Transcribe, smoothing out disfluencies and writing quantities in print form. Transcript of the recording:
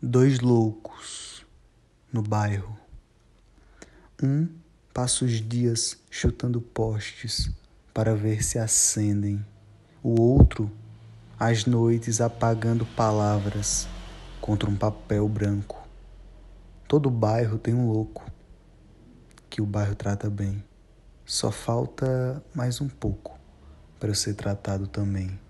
Dois loucos no bairro. Um passa os dias chutando postes para ver se acendem. O outro, às noites, apagando palavras contra um papel branco. Todo bairro tem um louco que o bairro trata bem. Só falta mais um pouco para eu ser tratado também.